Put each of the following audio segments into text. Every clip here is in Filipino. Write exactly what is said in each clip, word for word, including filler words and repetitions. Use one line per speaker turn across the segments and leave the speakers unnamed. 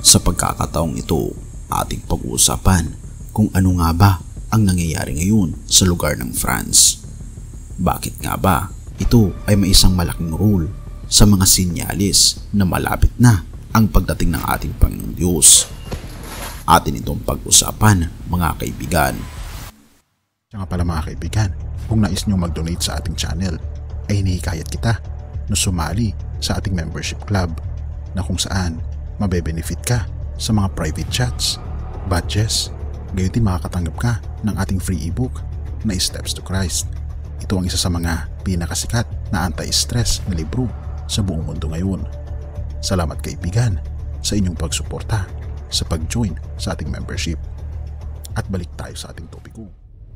Sa pagkakataong ito, ating pag-uusapan kung ano nga ba ang nangyayari ngayon sa lugar ng France. Bakit nga ba ito ay may isang malaking role sa mga sinyalis na malapit na ang pagdating ng ating Panginoong Diyos? Atin itong pag-usapan, mga kaibigan.
Kaya nga pala mga kaibigan, kung nais nyo mag-donate sa ating channel, ay hinihikayat kita na sumali sa ating membership club na kung saan mabe-benefit ka sa mga private chats, badges, gayon din makakatanggap ka ng ating free ebook na Steps to Christ. Ito ang isa sa mga pinakasikat na anti-stress na libro sa buong mundo ngayon. Salamat kaibigan sa inyong pagsuporta sa pag-join sa ating membership. At balik tayo sa ating topiko.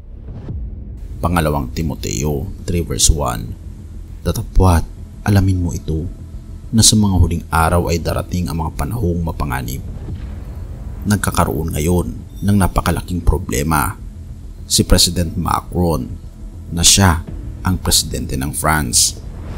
Pangalawang Timoteo three verse one. Datapwat, alamin mo ito, na sa mga huling araw ay darating ang mga panahong mapanganib. Nagkakaroon ngayon ng napakalaking problema. Si President Macron, na siya ang presidente ng France,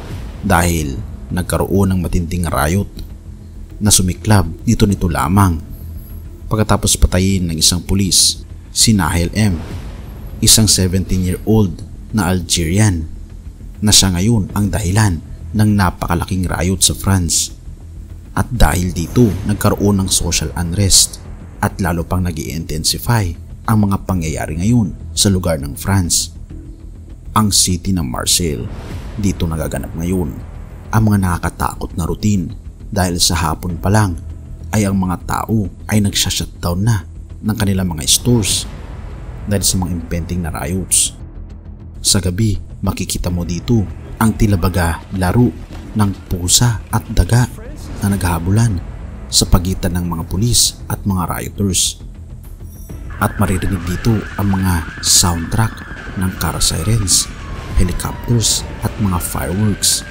dahil nagkaroon ng matinding riot na sumiklab nito-nito lamang pagkatapos patayin ng isang pulis, si Nahel M, isang seventeen year old na Algerian, na siya ngayon ang dahilan ng napakalaking riot sa France. At dahil dito nagkaroon ng social unrest at lalo pang nag-i-intensify ang mga pangyayari ngayon sa lugar ng France. Ang city ng Marseille, dito nagaganap ngayon ang mga nakakatakot na routine dahil sa hapon pa lang ay ang mga tao ay nagsha-shutdown na ng kanilang mga stores dahil sa mga impending na riots. Sa gabi, makikita mo dito ang tila baga laro ng pusa at daga na naghahabulan sa pagitan ng mga pulis at mga rioters. At maririnig dito ang mga soundtrack ng car sirens, helicopters at mga fireworks.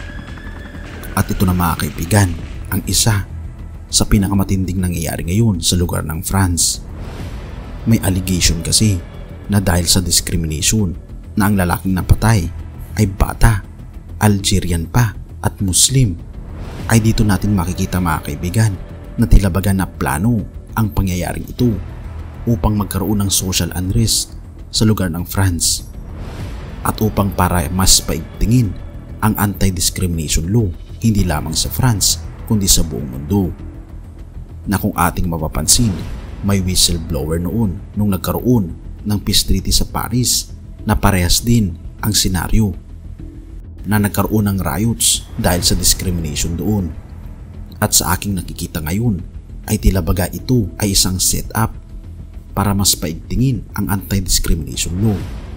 At ito na mga kaibigan, ang isa sa pinakamatinding nangyayari ngayon sa lugar ng France. May allegation kasi na dahil sa discrimination na ang lalaking napatay ay bata, Algerian pa at Muslim, ay dito natin makikita mga kaibigan na tila baga na plano ang pangyayaring ito upang magkaroon ng social unrest sa lugar ng France at upang para mas paigtingin ang anti-discrimination law hindi lamang sa France kundi sa buong mundo. Na kung ating mapapansin, may whistleblower noon nung nagkaroon ng peace treaty sa Paris na parehas din ang senaryo na nagkaroon ng riots dahil sa discrimination doon. At sa aking nakikita ngayon ay tila baga ito ay isang setup para mas paigtingin ang anti-discrimination law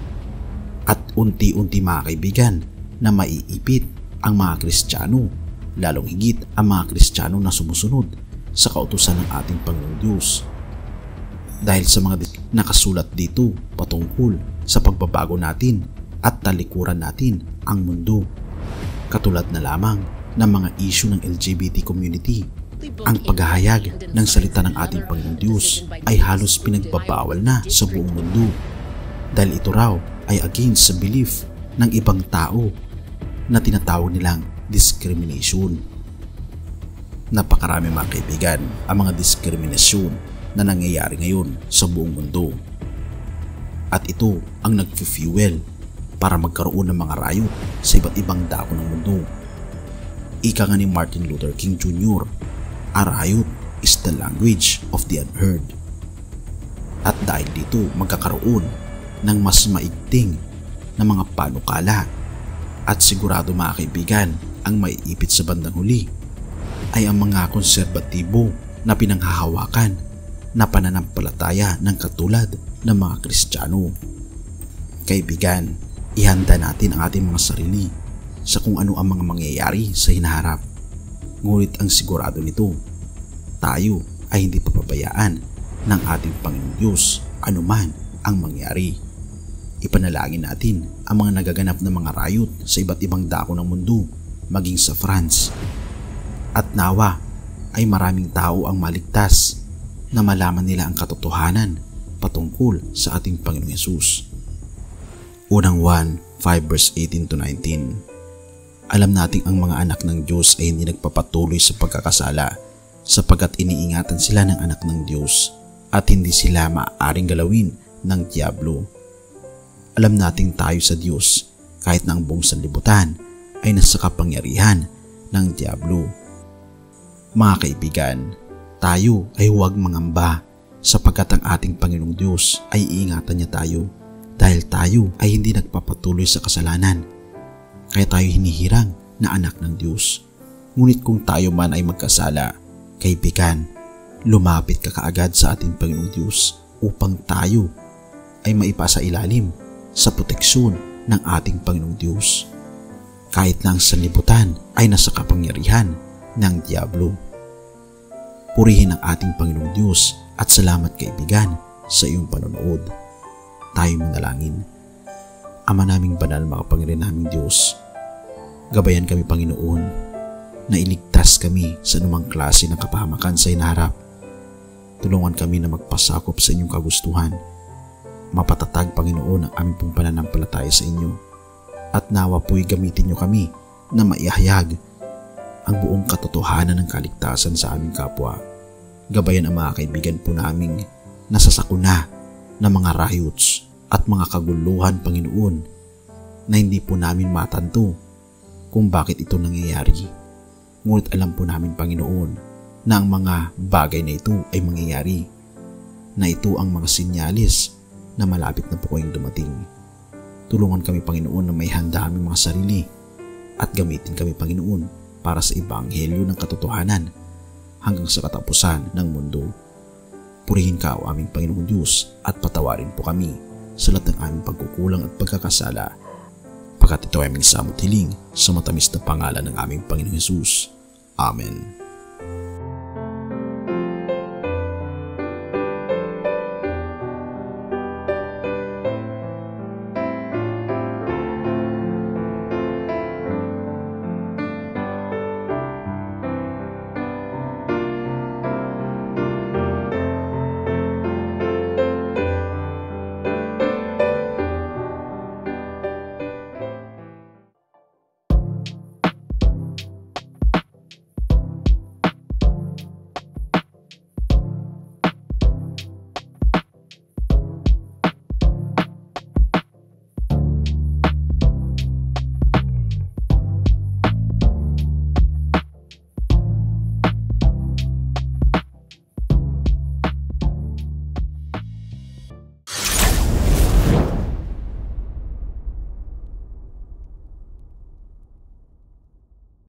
at unti-unti mga kaibigan na maiipit ang mga Kristiyano, lalong higit ang mga Kristiyano na sumusunod sa kautusan ng ating Panginoong Diyos dahil sa mga nakasulat dito patungkol sa pagbabago natin at talikuran natin ang mundo. Katulad na lamang ng mga issue ng L G B T community. Ang paghahayag ng salita ng ating Panginoong Diyos ay halos pinagbabawal na sa buong mundo dahil ito raw ay against sa belief ng ibang tao na tinatawag nilang discrimination. Napakarami mga kaibigan ang mga diskriminasyon na nangyayari ngayon sa buong mundo. At ito ang nag-fuel para magkaroon ng mga riot sa iba't ibang dako ng mundo. Ika nga ni Martin Luther King Junior, a riot is the language of the unheard. At dahil dito magkakaroon ng mas maigting na mga panukala at sigurado mga kaibigan ang maiipit sa bandang huli ay ang mga konserbatibo na pinanghahawakan na pananampalataya ng katulad ng mga Kristiyano. Kaibigan, ihanda natin ang ating mga sarili sa kung ano ang mga mangyayari sa hinaharap. Ngunit ang sigurado nito, tayo ay hindi papabayaan ng ating Panginoong Diyos anuman ang mangyari. Ipanalangin natin ang mga nagaganap na mga riot sa iba't ibang dako ng mundo, maging sa France. At nawa ay maraming tao ang maligtas na malaman nila ang katotohanan patungkol sa ating Panginoong Yesus. Unang one, five verse eighteen to nineteen. Alam nating ang mga anak ng Diyos ay hindi nagpapatuloy sa pagkakasala sapagkat iniingatan sila ng anak ng Diyos at hindi sila maaaring galawin ng Diablo. Alam nating tayo sa Diyos kahit na ang buong sanlibutan ay nasa kapangyarihan ng Diablo. Mga kaibigan, tayo ay huwag mangamba sapagkat ang ating Panginoong Diyos ay iingatan niya tayo dahil tayo ay hindi nagpapatuloy sa kasalanan. Kaya tayo hinihirang na anak ng Diyos. Ngunit kung tayo man ay magkasala, kaibigan, lumapit ka kaagad sa ating Panginoong Diyos upang tayo ay maipasa ilalim sa proteksyon ng ating Panginoong Diyos. Kahit na ang sanlibutan ay nasa kapangyarihan ng Diablo. Purihin ang ating Panginoong Diyos at salamat kaibigan sa iyong panonood. Tayo manalangin. Ama naming banal, makapangyarihan naming Diyos, gabayan kami Panginoon na iligtas kami sa anumang klase ng kapahamakan sa inaharap. Tulungan kami na magpasakop sa inyong kagustuhan. Mapatatag Panginoon ang aming pong pananampalataya sa inyo at nawa po'y gamitin niyo kami na maihayag ang buong katotohanan ng kaligtasan sa aming kapwa. Gabayan ang mga kaibigan po naming nasasakuna ng mga riots at mga kaguluhan Panginoon na hindi po namin matanto kung bakit ito nangyayari. Ngunit alam po namin Panginoon na ang mga bagay na ito ay mangyayari, na ito ang mga sinyalis na malapit na po kayong dumating. Tulungan kami Panginoon na may handa aming mga sarili at gamitin kami Panginoon para sa ebanghelyo ng katotohanan hanggang sa katapusan ng mundo. Purihin ka o aming Panginoong Diyos at patawarin po kami sa lahat ng aming pagkukulang at pagkakasala. Pagkat ito ay aming samot hiling sa matamis na pangalan ng aming Panginoong Hesus. Amen.